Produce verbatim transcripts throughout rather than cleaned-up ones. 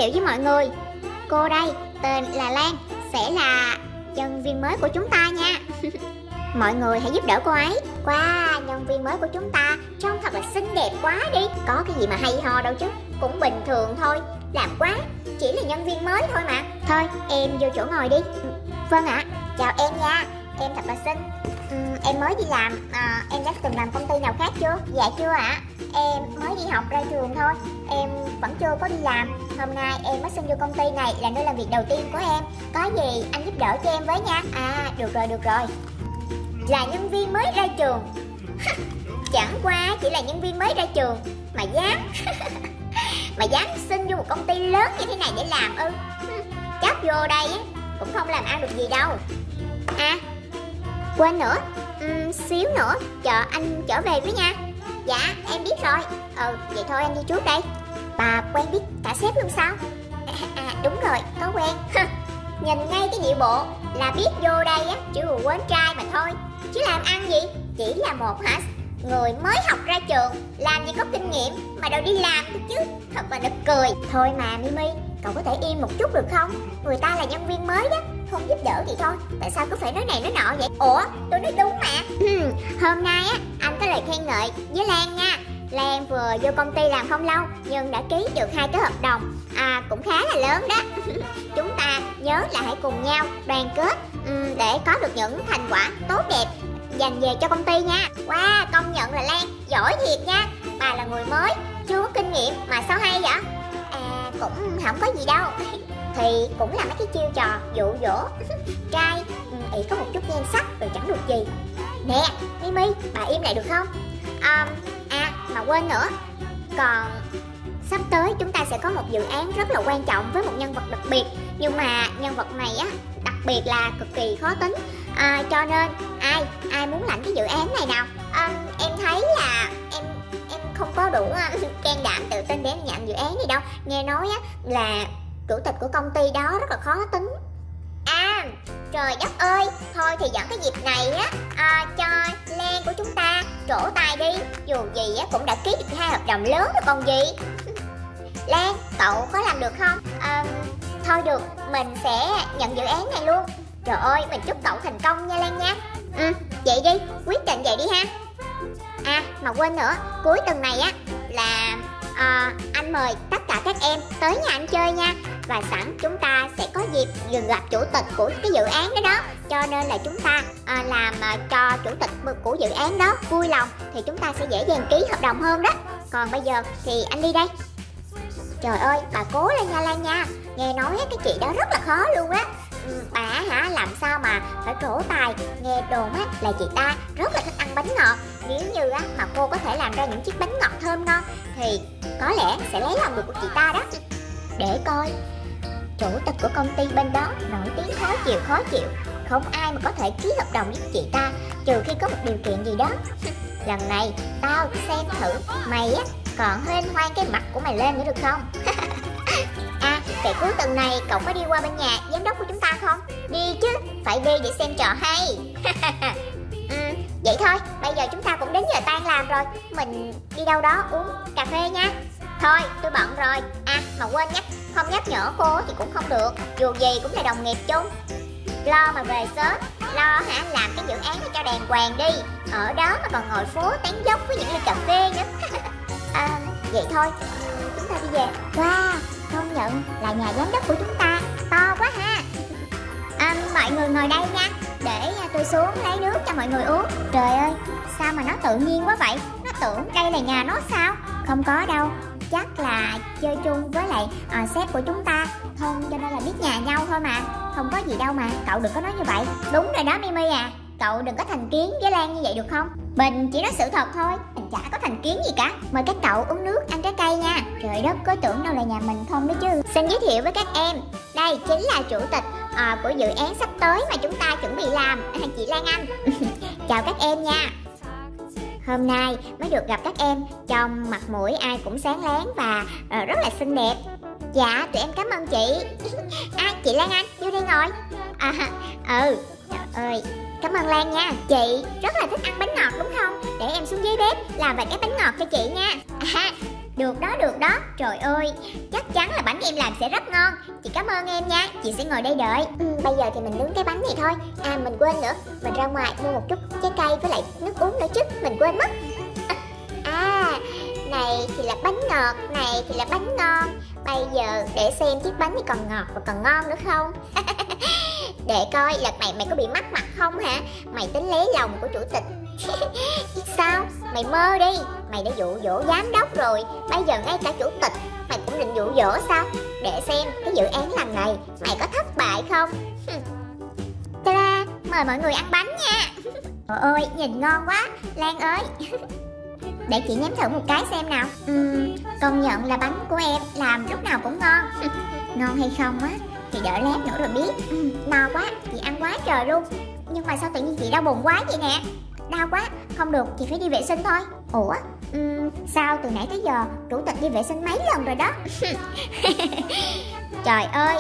thiệu với mọi người. Cô đây tên là Lan, sẽ là nhân viên mới của chúng ta nha. Mọi người hãy giúp đỡ cô ấy. Wow, nhân viên mới của chúng ta trông thật là xinh đẹp quá đi. Có cái gì mà hay ho đâu chứ, cũng bình thường thôi. Làm quá, chỉ là nhân viên mới thôi mà. Thôi em vô chỗ ngồi đi. Vâng ạ. Chào em nha, em thật là xinh. uhm, Em mới đi làm, à, em đã từng làm công ty nào khác chưa? Dạ chưa ạ. Em mới đi học ra trường thôi, em vẫn chưa có đi làm. Hôm nay em mới xin vô công ty này là nơi làm việc đầu tiên của em. Có gì anh giúp đỡ cho em với nha. À được rồi được rồi. Là nhân viên mới ra trường. Chẳng qua chỉ là nhân viên mới ra trường mà dám mà dám xin vô một công ty lớn như thế này để làm ư? Chắc vô đây cũng không làm ăn được gì đâu. À quên nữa, uhm, xíu nữa chờ anh trở về với nha. Dạ em biết rồi. Ừ vậy thôi anh đi trước đây. Bà quen biết cả sếp luôn sao? À, à đúng rồi, có quen. Nhìn ngay cái điệu bộ là biết vô đây á chỉ quên trai mà thôi, chứ làm ăn gì. Chỉ là một hả người mới học ra trường, làm gì có kinh nghiệm mà đâu đi làm được chứ. Thật là nực cười. Thôi mà Mimi, cậu có thể yên một chút được không? Người ta là nhân viên mới đó, không giúp đỡ thì thôi, tại sao cứ phải nói này nói nọ vậy? Ủa tôi nói đúng mà. Hôm nay á anh có lời khen ngợi với Lan nha. Lan vừa vô công ty làm không lâu nhưng đã ký được hai cái hợp đồng à, cũng khá là lớn đó. Chúng ta nhớ là hãy cùng nhau đoàn kết um, để có được những thành quả tốt đẹp dành về cho công ty nha. Wow, công nhận là Lan giỏi thiệt nha. Bà là người mới, chưa có kinh nghiệm mà sao hay vậy? À cũng không có gì đâu. Thì cũng là mấy cái chiêu trò dụ dỗ trai ý có một chút nhan sắc rồi chẳng được gì. Nè Mimi, bà im lại được không? À, à mà quên nữa, còn sắp tới chúng ta sẽ có một dự án rất là quan trọng với một nhân vật đặc biệt. Nhưng mà nhân vật này á đặc biệt là cực kỳ khó tính, à, cho nên ai ai muốn lãnh cái dự án này nào? À, em thấy là em em không có đủ uh, can đảm tự tin để em nhận dự án này đâu. Nghe nói á là chủ tịch của công ty đó rất là khó tính. À trời đất ơi, thôi thì dẫn cái dịp này á à, cho Lan của chúng ta trổ tài đi. Dù gì á cũng đã ký được hai hợp đồng lớn rồi còn gì. Lan, cậu có làm được không? À, thôi được, mình sẽ nhận dự án này luôn. Trời ơi, mình chúc cậu thành công nha Lan nha. Ừ, vậy đi, quyết định vậy đi ha. À, mà quên nữa, cuối tuần này á là à, anh mời tất cả các em tới nhà anh chơi nha. Và sẵn chúng ta sẽ có dịp dừng gặp chủ tịch của cái dự án đó đó. Cho nên là chúng ta à, làm à, cho chủ tịch của dự án đó vui lòng thì chúng ta sẽ dễ dàng ký hợp đồng hơn đó. Còn bây giờ thì anh đi đây. Trời ơi, bà cố lên nha Lan nha. Nghe nói cái chị đó rất là khó luôn á. Ừ, bà hả làm sao mà phải trổ tài. Nghe đồn á là chị ta rất là thích ăn bánh ngọt. Nếu như á mà cô có thể làm ra những chiếc bánh ngọt thơm ngon thì có lẽ sẽ lấy lòng được của chị ta đó. Để coi, chủ tịch của công ty bên đó nổi tiếng khó chịu khó chịu, không ai mà có thể ký hợp đồng với chị ta trừ khi có một điều kiện gì đó. Lần này tao xem thử mày á còn hên hoang cái mặt của mày lên nữa được không? À vậy cuối tuần này cậu có đi qua bên nhà giám đốc của chúng ta không? Đi chứ, phải đi để xem trò hay. Ừ, vậy thôi, bây giờ chúng ta cũng đến giờ tan làm rồi, mình đi đâu đó uống cà phê nha. Thôi tôi bận rồi. À mà quên nhắc, không nhắc nhở cô thì cũng không được, dù gì cũng là đồng nghiệp chung. Lo mà về sớm, lo hả làm cái dự án cho đàng hoàng đi. Ở đó mà còn ngồi phố tán dốc với những ly cà phê nữa. À vậy thôi, chúng ta đi về. Wow, công nhận là nhà giám đốc của chúng ta to quá ha. À, mọi người ngồi đây nha, để tôi xuống lấy nước cho mọi người uống. Trời ơi, sao mà nó tự nhiên quá vậy? Nó tưởng đây là nhà nó sao? Không có đâu, chắc là chơi chung với lại à, sếp của chúng ta thân cho nên là biết nhà nhau thôi mà. Không có gì đâu mà, cậu đừng có nói như vậy. Đúng rồi đó Mimi à, cậu đừng có thành kiến với Lan như vậy được không? Mình chỉ nói sự thật thôi, mình chả có thành kiến gì cả. Mời các cậu uống nước, ăn trái cây nha. Trời đất, có tưởng đâu là nhà mình không đó chứ. Xin giới thiệu với các em, đây chính là chủ tịch à, của dự án sắp tới mà chúng ta chuẩn bị làm, à, chị Lan Anh. Chào các em nha. Hôm nay mới được gặp các em, trong mặt mũi ai cũng sáng láng và uh, rất là xinh đẹp. Dạ, tụi em cảm ơn chị. À, chị Lan Anh, vô đây ngồi. À, ừ, trời ơi, cảm ơn Lan nha. Chị rất là thích ăn bánh ngọt đúng không? Để em xuống dưới bếp làm vài cái bánh ngọt cho chị nha. À, Được đó, được đó. Trời ơi, chắc chắn là bánh em làm sẽ rất ngon. Chị cảm ơn em nha, chị sẽ ngồi đây đợi. ừ, Bây giờ thì mình nướng cái bánh này thôi. À mình quên nữa, mình ra ngoài mua một chút trái cây với lại nước uống nữa chứ, mình quên mất. À, này thì là bánh ngọt, này thì là bánh ngon. Bây giờ để xem chiếc bánh này còn ngọt và còn ngon nữa không. Để coi lần này mày có bị mắc mặt không hả? Mày tính lấy lòng của chủ tịch. Sao? Mày mơ đi. Mày đã dụ dỗ giám đốc rồi, bây giờ ngay cả chủ tịch mày cũng định dụ dỗ sao? Để xem cái dự án lần này mày có thất bại không. Ta-da, mời mọi người ăn bánh nha. Trời ơi, nhìn ngon quá. Lan ơi, để chị nếm thử một cái xem nào. uhm, Công nhận là bánh của em làm lúc nào cũng ngon. Ngon hay không á thì đợi lát nữa rồi biết. uhm, No quá, chị ăn quá trời luôn. Nhưng mà sao tự nhiên chị đau bụng quá vậy nè? Đau quá, không được, chị phải đi vệ sinh thôi. Ủa, uhm, sao từ nãy tới giờ chủ tịch đi vệ sinh mấy lần rồi đó. Trời ơi.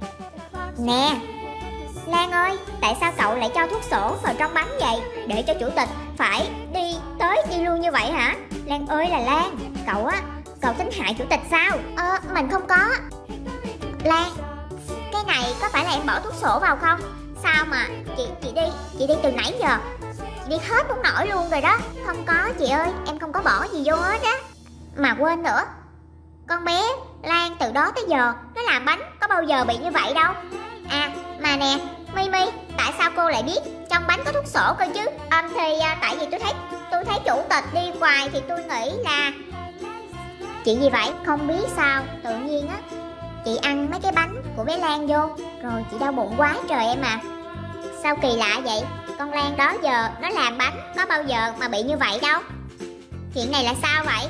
Nè Lan ơi, tại sao cậu lại cho thuốc sổ vào trong bánh vậy? Để cho chủ tịch phải đi tới đi luôn như vậy hả? Lan ơi là Lan, cậu á, cậu tính hại chủ tịch sao? Ờ, mình không có. Lan, cái này có phải là em bỏ thuốc sổ vào không? Sao mà chị chị đi, chị đi từ nãy giờ, chị đi hết muốn nổi luôn rồi đó. Không có chị ơi, em không có bỏ gì vô hết á. Mà quên nữa, con bé Lan từ đó tới giờ nó làm bánh có bao giờ bị như vậy đâu. À mà nè Mimi, tại sao cô lại biết trong bánh có thuốc sổ cơ chứ? Âm thì à, tại vì tôi thấy tôi thấy chủ tịch đi hoài thì tôi nghĩ là chị gì vậy? Không biết sao tự nhiên á chị ăn mấy cái bánh của bé Lan vô rồi chị đau bụng quá trời em à. Sao kỳ lạ vậy? Con Lan đó giờ nó làm bánh có bao giờ mà bị như vậy đâu. Chuyện này là sao vậy?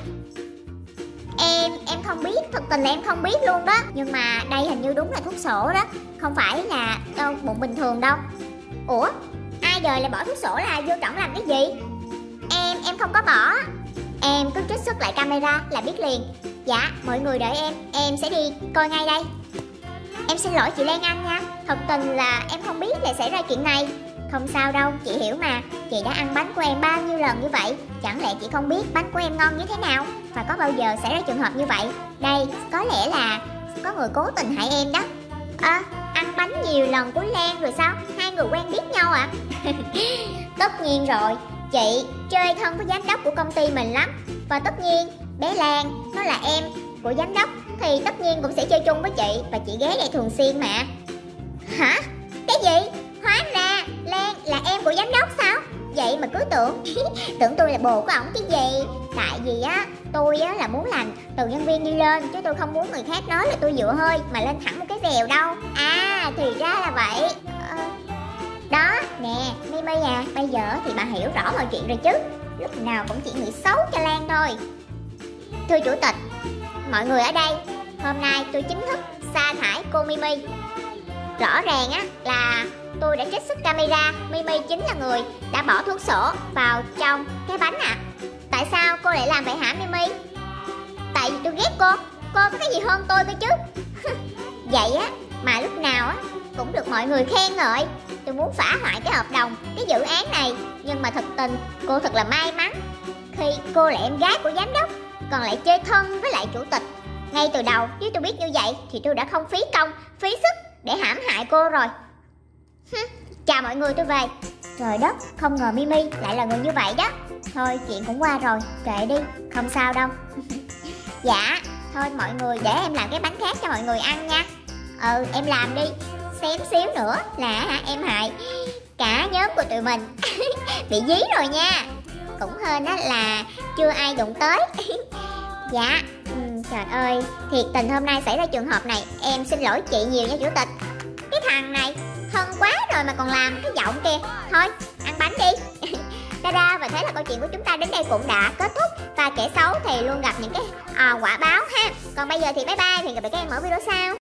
Em, em không biết, thực tình là em không biết luôn đó. Nhưng mà đây hình như đúng là thuốc sổ đó, không phải là đâu bụng bình thường đâu. Ủa, ai đời lại bỏ thuốc sổ là vô trọng làm cái gì? Em, em không có bỏ. Em cứ trích xuất lại camera là biết liền. Dạ, mọi người đợi em, em sẽ đi coi ngay đây. Em xin lỗi chị Lan Anh nha, thật tình là em không biết là xảy ra chuyện này. Không sao đâu, chị hiểu mà. Chị đã ăn bánh của em bao nhiêu lần như vậy, chẳng lẽ chị không biết bánh của em ngon như thế nào? Và có bao giờ xảy ra trường hợp như vậy? Đây, có lẽ là có người cố tình hại em đó. À, ăn bánh nhiều lần của Lan rồi sao? Hai người quen biết nhau à? Tất nhiên rồi, chị chơi thân với giám đốc của công ty mình lắm. Và tất nhiên, bé Lan, nó là em của giám đốc, thì tất nhiên cũng sẽ chơi chung với chị. Và chị ghé đây thường xuyên mà. Hả? Cái gì? Hóa ra Lan là em của giám đốc sao? Vậy mà cứ tưởng tưởng tôi là bồ của ổng chứ gì. Tại vì á tôi á là muốn làm từ nhân viên đi lên, chứ tôi không muốn người khác nói là tôi dựa hơi mà lên thẳng một cái vèo đâu. À thì ra là vậy. ờ, Đó nè Mimi à, bây giờ thì bà hiểu rõ mọi chuyện rồi chứ. Lúc nào cũng chỉ nghĩ xấu cho Lan thôi. Thưa chủ tịch, mọi người ở đây, hôm nay tôi chính thức sa thải cô Mimi. Rõ ràng á là tôi đã trích xuất camera, Mimi chính là người đã bỏ thuốc sổ vào trong cái bánh ạ. À. Tại sao cô lại làm vậy hả Mimi? Tại vì tôi ghét cô, cô có cái gì hơn tôi cơ chứ. Vậy á mà lúc nào á cũng được mọi người khen ngợi. Tôi muốn phá hoại cái hợp đồng, cái dự án này. Nhưng mà thật tình cô thật là may mắn khi cô là em gái của giám đốc, còn lại chơi thân với lại chủ tịch. Ngay từ đầu nếu tôi biết như vậy thì tôi đã không phí công, phí sức để hãm hại cô rồi. Chào mọi người, tôi về. Trời đất, không ngờ Mimi lại là người như vậy đó. Thôi chuyện cũng qua rồi, kệ đi, không sao đâu. Dạ, thôi mọi người để em làm cái bánh khác cho mọi người ăn nha. Ừ, em làm đi. Xém xíu nữa là hả, em hại cả nhóm của tụi mình bị dí rồi nha. Cũng hên á là chưa ai đụng tới. Dạ, ừ, trời ơi, thiệt tình hôm nay xảy ra trường hợp này, em xin lỗi chị nhiều nha chủ tịch. Cái thằng này thân quá rồi mà còn làm cái giọng kìa. Thôi, ăn bánh đi. Ta-da, và thế là câu chuyện của chúng ta đến đây cũng đã kết thúc. Và kẻ xấu thì luôn gặp những cái à, quả báo ha. Còn bây giờ thì bye bye, thì gặp lại các em ở video sau.